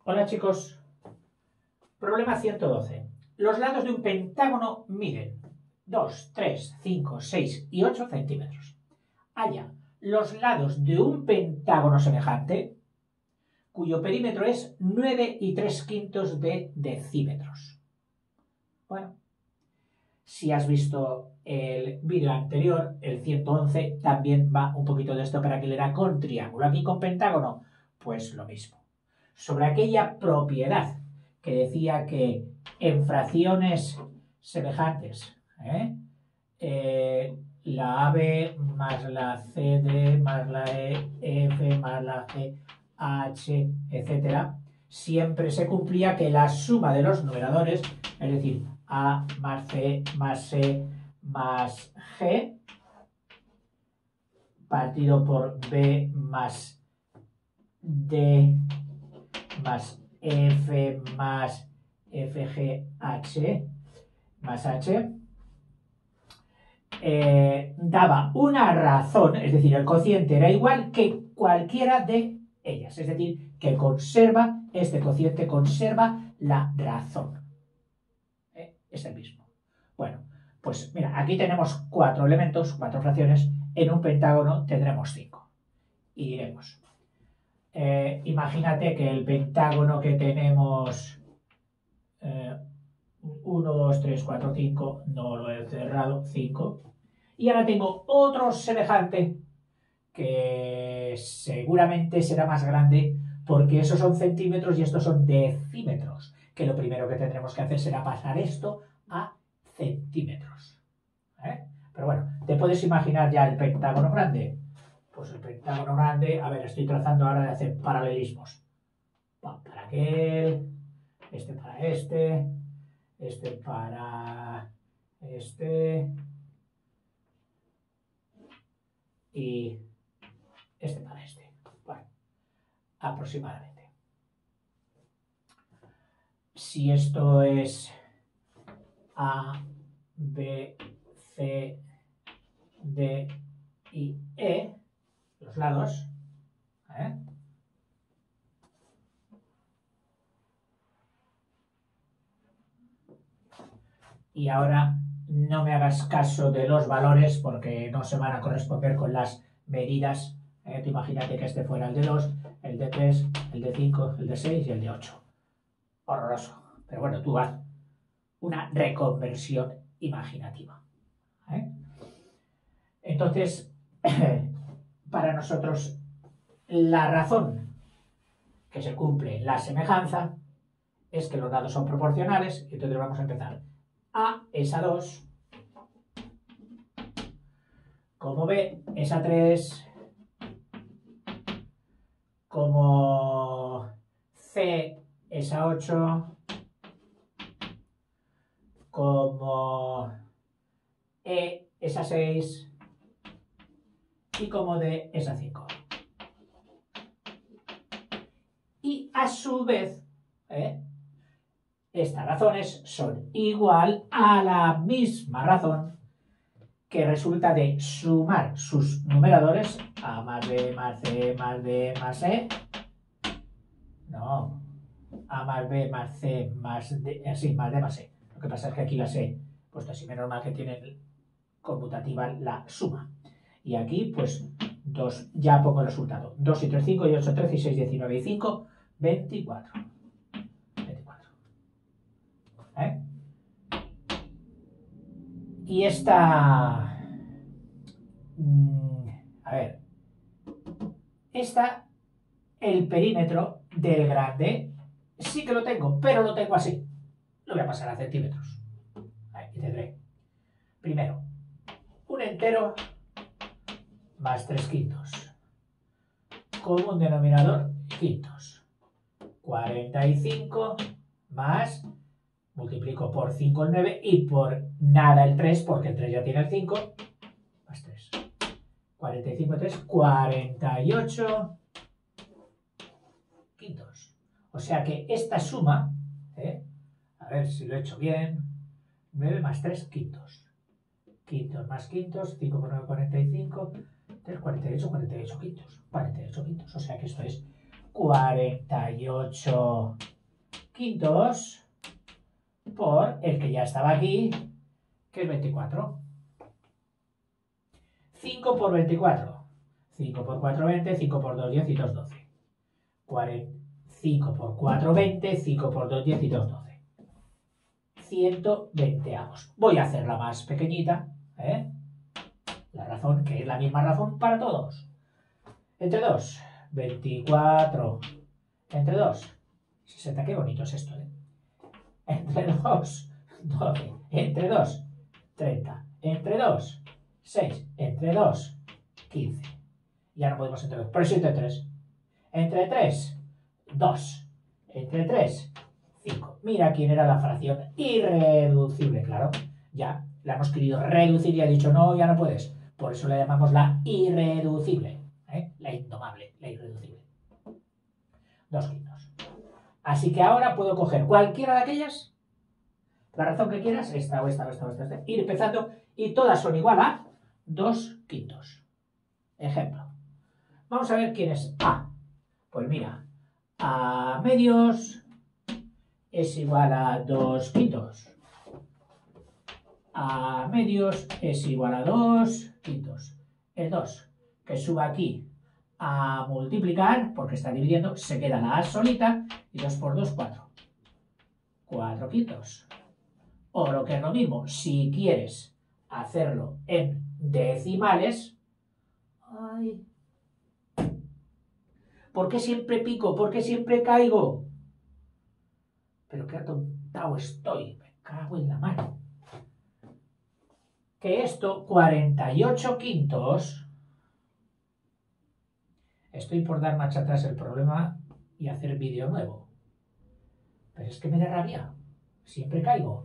Hola chicos, problema 112. Los lados de un pentágono miden 2, 3, 5, 6 y 8 centímetros. Halla los lados de un pentágono semejante cuyo perímetro es 9 y 3 quintos de decímetros. Bueno, si has visto el vídeo anterior, el 111, también va un poquito de esto para que le da con triángulo. Aquí con pentágono, pues lo mismo. Sobre aquella propiedad que decía que en fracciones semejantes, la AB más la CD más la EF más la GH, etcétera, siempre se cumplía que la suma de los numeradores, es decir, A más C más C más G, partido por B más D más F más FGH más H, daba una razón, es decir, el cociente era igual que cualquiera de ellas, es decir, que conserva, este cociente conserva la razón. Es el mismo. Bueno, pues mira, aquí tenemos 4 elementos, 4 fracciones, en un pentágono tendremos 5. Y diremos, imagínate que el pentágono que tenemos 1, 2, 3, 4, 5, no lo he cerrado, 5. Y ahora tengo otro semejante que seguramente será más grande porque esos son centímetros y estos son decímetros, que lo primero que tendremos que hacer será pasar esto a centímetros. Pero bueno, ¿te puedes imaginar ya el pentágono grande? Pues el pentágono grande, a ver, estoy trazando ahora de hacer paralelismos. Para aquel, este para este para este y este para este. Bueno, aproximadamente. Si esto es A, B, C, D y E, los lados, y ahora no me hagas caso de los valores porque no se van a corresponder con las medidas. Tú imagínate que este fuera el de 2, el de 3, el de 5, el de 6 y el de 8. Horroroso. Pero bueno, tú haz una reconversión imaginativa. Entonces, para nosotros, la razón que se cumple la semejanza es que los dados son proporcionales, y entonces vamos a empezar. A es a 2, como B es a 3, como C es a 8, como E es a 6 y como D es a 5. Y a su vez, estas razones son igual a la misma razón que resulta de sumar sus numeradores, A más B más C más D más E. No, A más B más C más D, sí, más D más E. Lo que pasa es que aquí las E, puesto así menos mal que tienen conmutativa la suma. Y aquí, pues, 2, ya pongo el resultado. 2 y 3, 5 y 8, 13 y 6, 19 y 5, 24. 24. Y esta... a ver. El perímetro del grande, sí que lo tengo, pero lo tengo así. Lo voy a pasar a centímetros. Aquí tendré, primero, un entero más 3 quintos. Con un denominador quintos. 45 más, multiplico por 5 el 9 y por nada el 3, porque el 3 ya tiene el 5, más 3. 45 3, 48 quintos. O sea que esta suma, a ver si lo he hecho bien, 9 más 3 quintos. Quintos más quintos, 5 por 9, 45, 3, 48 quintos. 48 quintos. O sea que esto es 48 quintos por el que ya estaba aquí, que es 24. 5 por 24. 5 por 4, 20. 5 por 2, 10 y 2, 12. 5 por 4, 20. 5 por 2, 10 y 2, 12. 120 avos. Voy a hacerla más pequeñita, la razón, que es la misma razón para todos. Entre 2, 24. Entre 2, 60. Qué bonito es esto, Entre 2, 12. Entre 2, 30. Entre 2, 6. Entre 2, 15. Ya no podemos entre 2. Por eso entre 3. Entre 3, 2. Entre 3, 5. Mira quién era la fracción irreducible, claro. Ya la hemos querido reducir y ha dicho, no, ya no puedes. Por eso la llamamos la irreducible. La indomable, la irreducible. 2 quintos. Así que ahora puedo coger cualquiera de aquellas, la razón que quieras, esta o esta o esta o esta, ir empezando, y todas son igual a 2 quintos. Ejemplo. Vamos a ver quién es A. Pues mira, A medios es igual a 2 quintos. A medios es igual a 2 quintos. El 2, que suba aquí a multiplicar, porque está dividiendo, se queda la A solita, y 2 por 2, 4. 4 quintos. O lo que es lo mismo, si quieres hacerlo en decimales... Ay. ¿Por qué siempre pico? ¿Por qué siempre caigo? Pero qué atontado estoy. Me cago en la mano. Que esto, 48 quintos... Estoy por dar marcha atrás el problema y hacer vídeo nuevo. Pero es que me da rabia. Siempre caigo.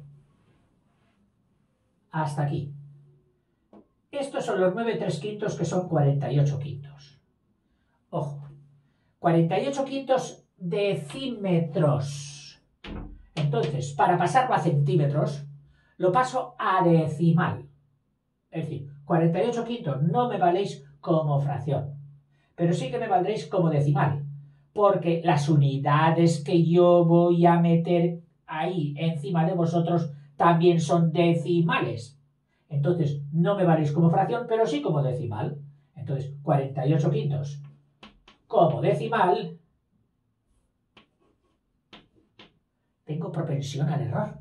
Hasta aquí. Estos son los 9 3 quintos, que son 48 quintos. Ojo. 48 quintos decímetros. Entonces, para pasarlo a centímetros, lo paso a decimal. Es decir, 48 quintos no me valéis como fracción, pero sí que me valdréis como decimal, porque las unidades que yo voy a meter ahí encima de vosotros también son decimales. Entonces, no me valéis como fracción, pero sí como decimal. Entonces, 48 quintos como decimal. Tengo propensión al error.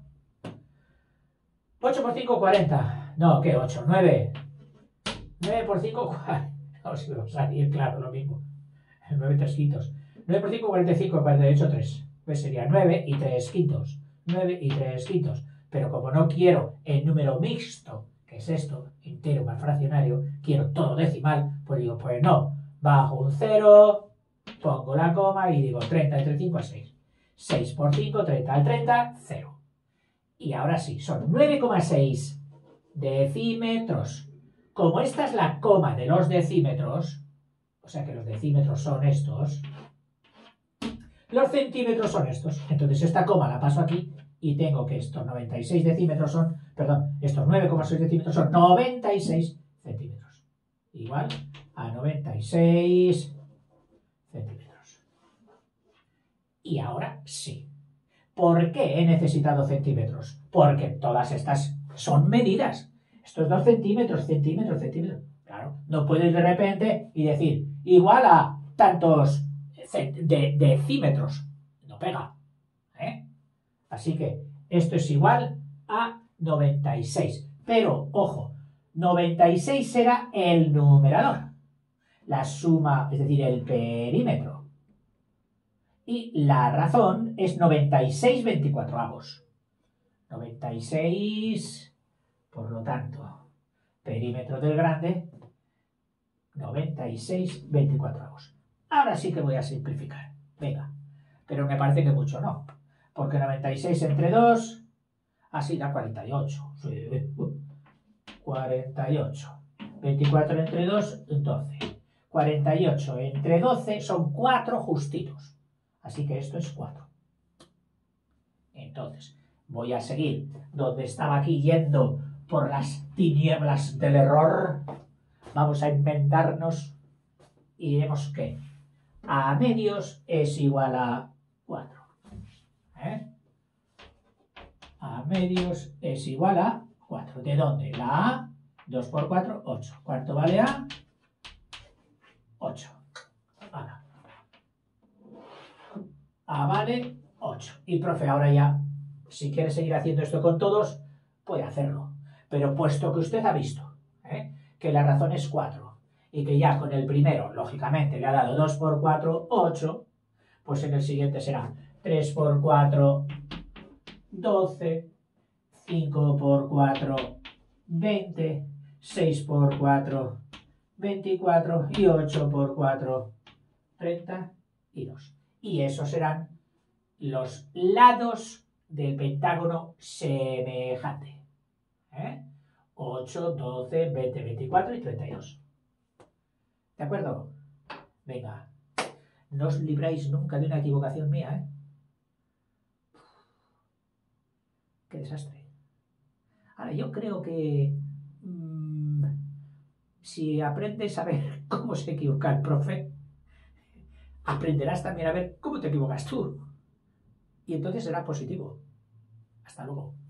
8 por 5, 40. No, ¿qué 8? 9. 9 por 5, 40. No, si me va a salir, claro, lo mismo. 9 3 quintos. 9 por 5, 45, 48, 3. Pues sería 9 y 3 quintos. 9 y 3 quintos. Pero como no quiero el número mixto, que es esto, entero más fraccionario, quiero todo decimal, pues digo, pues no. Bajo un 0, pongo la coma y digo 30 entre 5 es 6. 6 por 5, 30 al 30, 0. Y ahora sí, son 9,6 decímetros. Como esta es la coma de los decímetros, o sea que los decímetros son estos, los centímetros son estos. Entonces esta coma la paso aquí y tengo que estos 96 decímetros son, perdón, estos 9,6 decímetros son 96 centímetros. Igual a 96 centímetros. Y ahora sí. ¿Por qué he necesitado centímetros? Porque todas estas son medidas. Estos 2 centímetros, centímetros, centímetros. Claro, no puedo ir de repente y decir igual a tantos decímetros. No pega. Así que esto es igual a 96. Pero, ojo, 96 será el numerador. La suma, es decir, el perímetro. Y la razón es 96 24avos. 96, por lo tanto, perímetro del grande, 96 24avos. Ahora sí que voy a simplificar. Venga, pero me parece que mucho no. Porque 96 entre 2, así da 48. 48. 24 entre 2, 12. 48 entre 12 son 4 justitos. Así que esto es 4. Entonces, voy a seguir donde estaba aquí yendo por las tinieblas del error. Vamos a inventarnos y diremos que A medios es igual a 4. A medios es igual a 4. ¿De dónde? La A, 2 por 4, 8. Cuarto vale a 8. Ahora. A vale 8. Y profe, ahora ya, si quiere seguir haciendo esto con todos, puede hacerlo. Pero puesto que usted ha visto que la razón es 4 y que ya con el primero, lógicamente, le ha dado 2 por 4, 8, pues en el siguiente será 3 por 4, 12, 5 por 4, 20, 6 por 4, 24 y 8 por 4, 32. Y esos serán los lados del pentágono semejante. 8, 12, 20, 24 y 32. ¿De acuerdo? Venga, no os libráis nunca de una equivocación mía, ¡Qué desastre! Ahora, yo creo que si aprendes a ver cómo se equivoca el profe, aprenderás también a ver cómo te equivocas tú. Y entonces será positivo. Hasta luego.